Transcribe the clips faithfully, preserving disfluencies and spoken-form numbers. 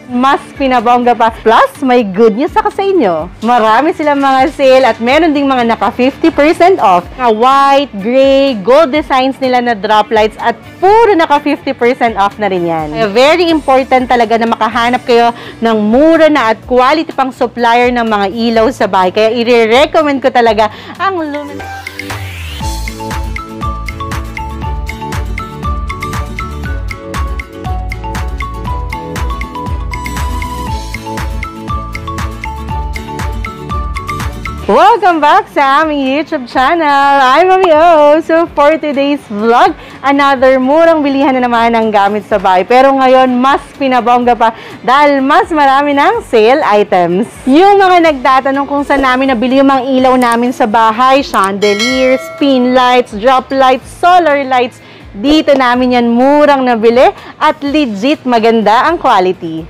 Mas pinabongga pa. Plus, may good news ako sa inyo. Marami silang mga sale at meron ding mga naka fifty percent off. Mga white, gray, gold designs nila na drop lights at puro naka fifty percent off na rin yan. Kaya very important talaga na makahanap kayo ng mura na at quality pang supplier ng mga ilaw sa bahay. Kaya i-recommend ko talaga ang Lumen. Welcome back sa aming YouTube channel. I'm Mami O. So for today's vlog, another murang bilihan na naman ng gamit sa bahay. Pero ngayon, mas pinabongga pa dahil mas marami ng sale items. Yung mga nagtatanong kung saan namin nabili yung mga ilaw namin sa bahay, chandeliers, pin lights, drop lights, solar lights, dito namin yan murang nabili at legit maganda ang quality.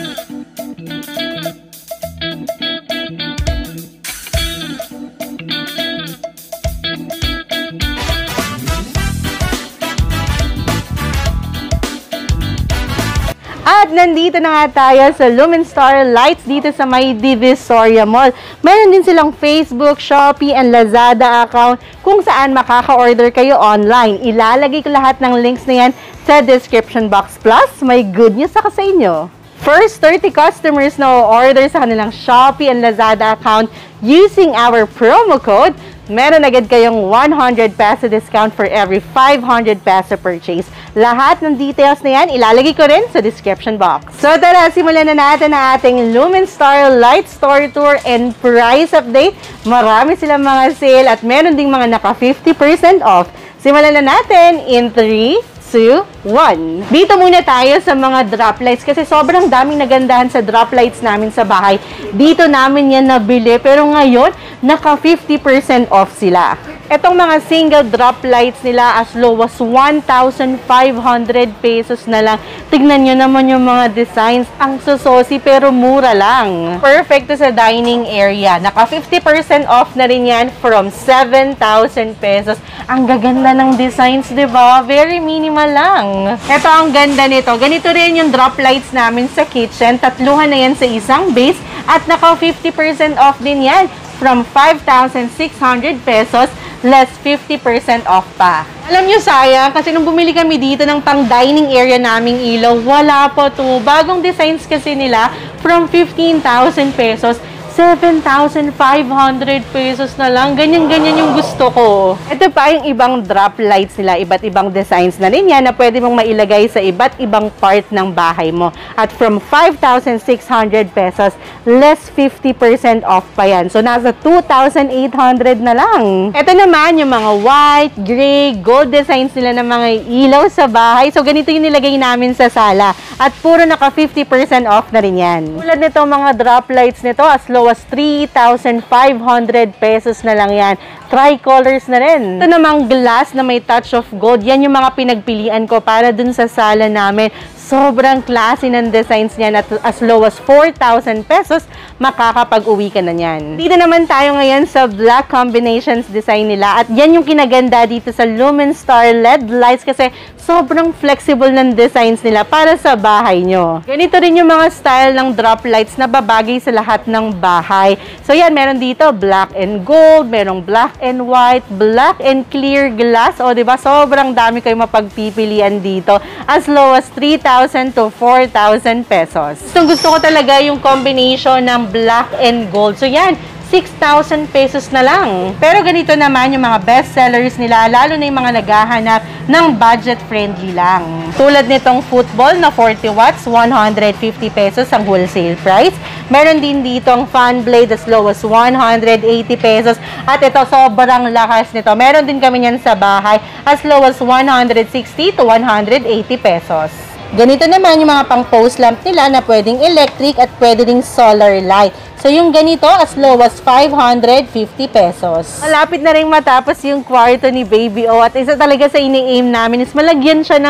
At nandito na nga tayo sa Lumenstar Lights dito sa may Divisoria Mall. Meron din silang Facebook, Shopee, and Lazada account kung saan makaka-order kayo online. Ilalagay ko lahat ng links na yan sa description box. Plus, may good news ako sa inyo. First thirty customers na o-order sa kanilang Shopee and Lazada account using our promo code, meron agad kayong one hundred peso discount for every five hundred peso purchase. Lahat ng details na yan, ilalagay ko rin sa description box. So tara, simulan na natin ang ating Lumenstar Light Store Tour and price update. Marami silang mga sale at meron ding mga naka fifty percent off. Simulan na natin in three, two, one. Dito muna tayo sa mga drop lights kasi sobrang daming nagandahan sa drop lights namin sa bahay. Dito namin yan nabili pero ngayon, naka fifty percent off sila. Etong mga single drop lights nila as low as one thousand five hundred pesos na lang. Tignan nyo naman yung mga designs. Ang susosi pero mura lang. Perfect to sa dining area. Naka fifty percent off na rin yan from seven thousand pesos. Ang gaganda ng designs, diba? Very minimal lang. Ito ang ganda nito. Ganito rin yung drop lights namin sa kitchen. Tatluhan na yan sa isang base at naka fifty percent off din yan from five thousand six hundred pesos, less fifty percent off pa. Alam nyo, sayang, kasi nung bumili kami dito ng pang dining area naming ilaw, wala po to. Bagong designs kasi nila from fifteen thousand pesos, seven thousand five hundred pesos na lang. Ganyan-ganyan yung gusto ko. Ito pa yung ibang drop lights nila. Iba't ibang designs na rin yan na pwede mong mailagay sa iba't ibang part ng bahay mo. At from five thousand six hundred pesos, less fifty percent off pa yan. So, nasa two thousand eight hundred na lang. Ito naman yung mga white, gray, gold designs nila ng mga ilaw sa bahay. So, ganito yung nilagay namin sa sala. At puro naka fifty percent off na rin yan. Tulad nito mga drop lights nito, as low was three thousand five hundred pesos na lang yan. Tricolors na rin. Ito namang glass na may touch of gold. Yan yung mga pinagpilian ko para dun sa sala namin. Sobrang klase ng designs niyan at as low as four thousand pesos, makakapag-uwi ka na niyan. Dito naman tayo ngayon sa black combinations design nila at yan yung kinaganda dito sa Lumenstar L E D lights kasi sobrang flexible ng designs nila para sa bahay nyo. Ganito rin yung mga style ng drop lights na babagay sa lahat ng bahay. So yan, meron dito black and gold, merong black and white, black and clear glass. O diba, sobrang dami kayong mapagpipilian dito as low as three thousand to four thousand pesos. Gustong gusto ko talaga yung combination ng black and gold. So yan, six thousand pesos na lang. Pero ganito naman yung mga best sellers nila, lalo na yung mga naghahanap ng budget-friendly lang. Tulad nitong football na forty watts, one hundred fifty pesos ang wholesale price. Meron din dito ang fan blade as low as one hundred eighty pesos. At ito, sobrang lakas nito. Meron din kami yan sa bahay as low as one hundred sixty to one hundred eighty pesos. Ganito naman yung mga pang post lamp nila na pwedeng electric at pwede ding solar light. So, yung ganito, as low as five hundred fifty pesos. Malapit na rin matapos yung kwarto ni Baby O. At isa talaga sa ini-aim namin is malagyan siya ng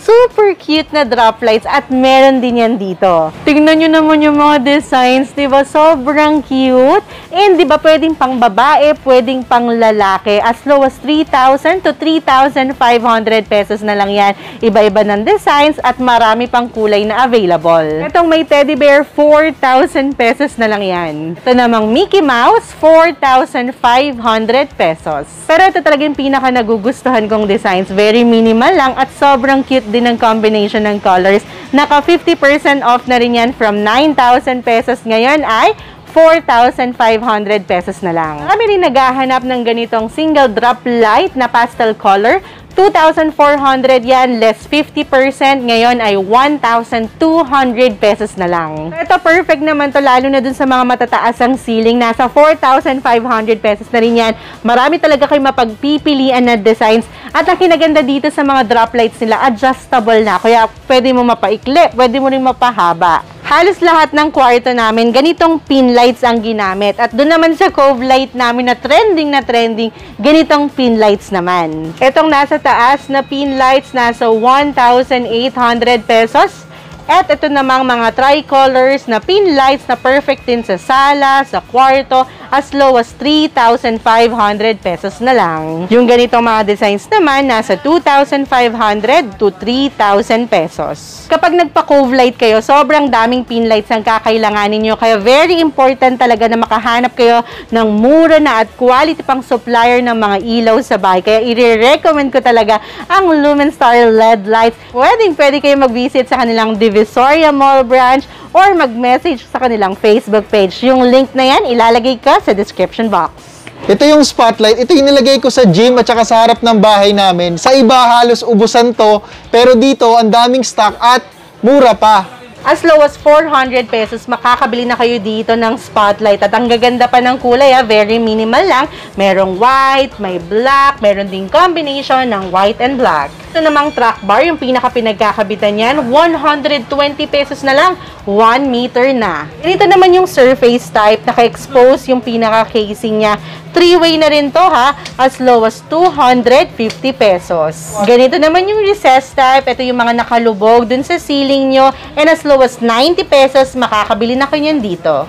Super cute na drop lights at meron din yan dito. Tingnan nyo naman yung mga designs, di ba? Sobrang cute. And di ba pwedeng pang babae, pwedeng pang lalaki. As low as three thousand to three thousand five hundred pesos na lang yan. Iba-iba ng designs at marami pang kulay na available. Itong may teddy bear, four thousand pesos na lang yan. Ito namang Mickey Mouse, four thousand five hundred pesos. Pero ito talaga yung pinaka nagugustuhan kong designs. Very minimal lang at sobrang cute din ng combination ng colors. Naka fifty percent off na rin yan from nine thousand pesos. Ngayon ay four thousand five hundred pesos na lang. Kami rin naghahanap ng ganitong single drop light na pastel color. two thousand four hundred yan, less fifty percent. Ngayon ay one thousand two hundred pesos na lang. Ito perfect naman to, lalo na dun sa mga matataas ang ceiling. Nasa four thousand five hundred pesos na rin yan. Marami talaga kayo mapagpipilian na designs. At ang kinaganda dito sa mga drop lights nila, adjustable na. Kaya pwede mo mapaikli, pwede mo rin mapahaba. Halos lahat ng kwarto namin, ganitong pin lights ang ginamit. At doon naman sa cove light namin na trending na trending, ganitong pin lights naman. Etong nasa taas na pin lights, nasa one thousand eight hundred pesos. At ito namang mga tricolors na pin lights na perfect din sa sala, sa kwarto, as low as three thousand five hundred pesos na lang. Yung ganitong mga designs naman, nasa two thousand five hundred to three thousand pesos. Kapag nagpa-cove light kayo, sobrang daming pin lights ang kakailanganin nyo. Kaya very important talaga na makahanap kayo ng mura na at quality pang supplier ng mga ilaw sa bahay. Kaya i-recommend ko talaga ang Lumenstar L E D lights. Pwedeng pwede kayo mag-visit sa kanilang Divisoria Mall branch or mag-message sa kanilang Facebook page. Yung link na yan, ilalagay ko sa description box. Ito yung spotlight. Ito yung nilagay ko sa gym at saka sa harap ng bahay namin. Sa iba, halos ubusan to. Pero dito, ang daming stock at mura pa. As low as four hundred pesos, makakabili na kayo dito ng spotlight. At ang gaganda pa ng kulay, ha? Very minimal lang. Merong white, may black, meron ding combination ng white and black. Ito namang track bar, yung pinaka pinagkakabitan yan, one hundred twenty pesos na lang, one meter na. Ganito naman yung surface type, naka-expose yung pinaka-casing niya. Three-way na rin to, ha, as low as two hundred fifty pesos. Ganito naman yung recess type, ito yung mga nakalubog dun sa ceiling nyo, and as low as ninety pesos, makakabili na kayo dito.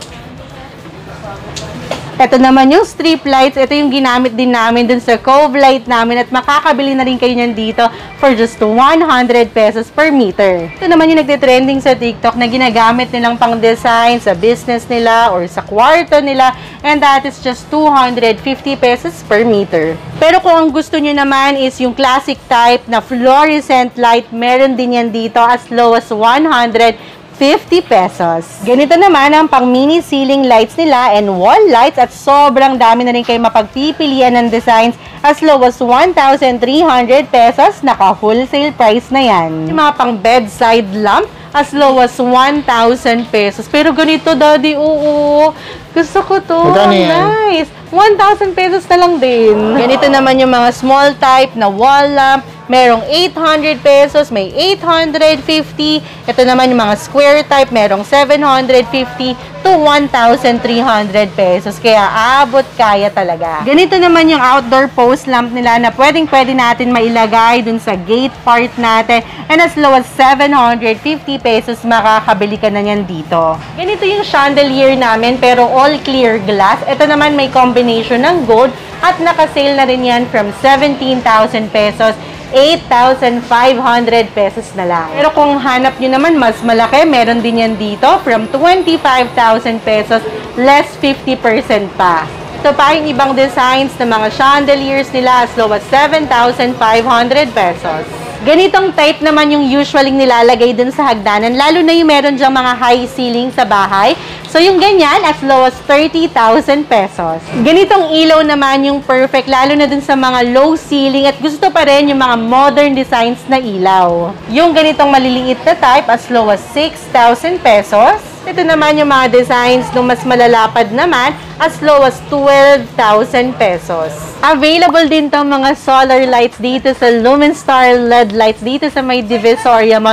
Ito naman yung strip lights. Ito yung ginamit din namin dun sa cove light namin at makakabili na rin kayo nyan dito for just one hundred pesos per meter. Ito naman yung nagtitrending sa TikTok na ginagamit nilang pang design sa business nila or sa kwarto nila, and that is just two hundred fifty pesos per meter. Pero kung ang gusto nyo naman is yung classic type na fluorescent light, meron din yan dito as low as one hundred fifty pesos. Ganito naman ang pang mini ceiling lights nila and wall lights at sobrang dami na rin kayo mapagpipilian ng designs as low as one thousand three hundred pesos. Naka wholesale price na yan. Yung mga pang bedside lamp as low as one thousand pesos. Pero ganito, daddy, oo. Gusto ko to. Nice. one thousand pesos na lang din. Ganito naman yung mga small type na wall lamp. Merong eight hundred pesos, may eight hundred fifty. Ito naman yung mga square type, merong seven hundred fifty to one thousand three hundred pesos. Kaya abot kaya talaga. Ganito naman yung outdoor post lamp nila na pwedeng-pwede natin mailagay dun sa gate part natin. And as low as seven hundred fifty pesos, makakabili ka na yan dito. Ganito yung chandelier namin pero all clear glass. Ito naman may combination ng gold at naka-sale na rin yan from seventeen thousand pesos. eight thousand five hundred pesos na lang. Pero kung hanap nyo naman mas malaki, meron din yan dito from twenty-five thousand pesos, less fifty percent pa. Ito pa yung ibang designs ng mga chandeliers nila as low as seven thousand five hundred pesos. Ganitong type naman yung usually nilalagay dun sa hagdanan, lalo na yung meron dyang mga high ceiling sa bahay. So yung ganyan, as low as thirty thousand pesos. Ganitong ilaw naman yung perfect, lalo na dun sa mga low ceiling at gusto pa rin yung mga modern designs na ilaw. Yung ganitong maliliit na type, as low as six thousand pesos. Ito naman yung mga designs nung mas malalapad naman, as low as twelve thousand pesos. Available din tong mga solar lights dito sa Lumenstar L E D lights dito sa may Divisoria Mall.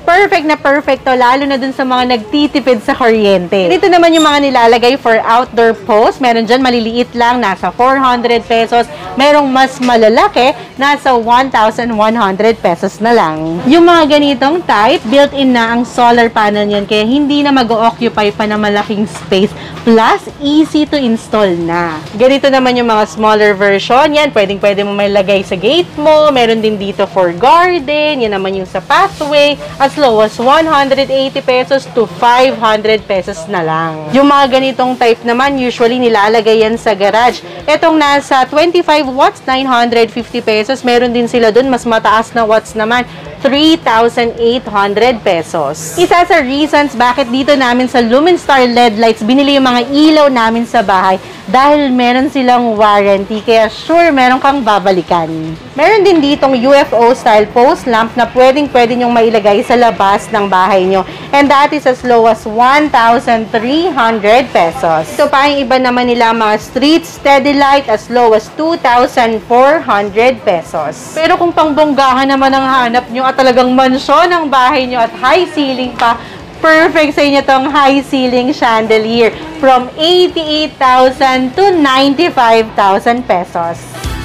perfect na perfect to, lalo na dun sa mga nagtitipid sa kuryente. Dito naman yung mga nilalagay for outdoor post. Meron dyan maliliit lang, nasa four hundred pesos. Merong mas malalaki, nasa one thousand one hundred pesos na lang. Yung mga ganitong type, built-in na ang solar panel niyan, kaya hindi na mag-o-occupy pa ng malaking space. Plus, easy to install na. Ganito naman yung mga smaller version. Yan, pwedeng-pwede mo may lagay sa gate mo. Meron din dito for garden. Yan naman yung sa pathway. As low as one hundred eighty pesos to five hundred pesos na lang. Yung mga ganitong type naman, usually nilalagay yan sa garage. Etong nasa twenty-five watts, nine hundred fifty pesos. Meron din sila dun, mas mataas na watts naman, three thousand eight hundred pesos. Isa sa reasons bakit dito namin sa Lumenstar L E D lights binili yung mga ilaw namin sa bahay, dahil meron silang warranty, kaya sure meron kang babalikan. Meron din ditong U F O style post lamp na pwedeng-pwede nyong mailagay sa labas ng bahay nyo. And that is as low as one thousand three hundred pesos. So pa yung iba naman nila mga street steady light as low as two thousand four hundred pesos. Pero kung pangbonggahan naman ang hanap nyo at talagang mansyon ang bahay nyo at high ceiling pa, perfect sa inyo tong high ceiling chandelier from eighty-eight thousand to ninety-five thousand pesos.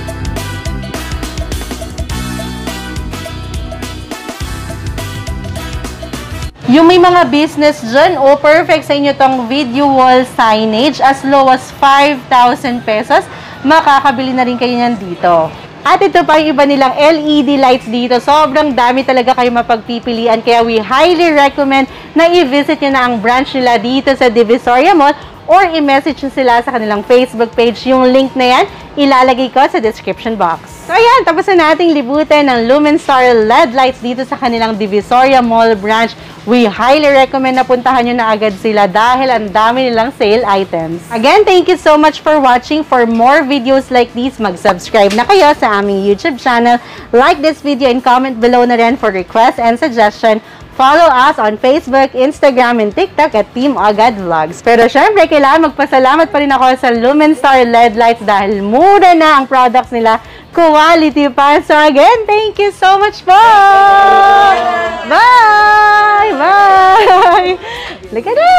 Yung may mga business dyan, oh, perfect sa inyo tong video wall signage as low as five thousand pesos. Makakabili na rin kayo yan dito. At ito pa yung iba nilang L E D lights dito. Sobrang dami talaga kayo mapagpipilian. Kaya we highly recommend na i-visit nyo na ang branch nila dito sa Divisoria Mall or i-message nyo sila sa kanilang Facebook page. Yung link na yan, ilalagay ko sa description box. So ayan, tapos na nating libutin ng Lumenstar L E D lights dito sa kanilang Divisoria Mall branch. We highly recommend na puntahan nyo na agad sila dahil ang dami nilang sale items. Again, thank you so much for watching. For more videos like these, mag-subscribe na kayo sa aming YouTube channel. Like this video and comment below na rin for requests and suggestion. Follow us on Facebook, Instagram, and TikTok at Team Agad Vlogs. Pero syempre, kailangan magpasalamat pa rin ako sa Lumenstar L E D lights dahil mura na ang products nila. Quality pa. So again, thank you so much po! Bye! Bye! Look at it!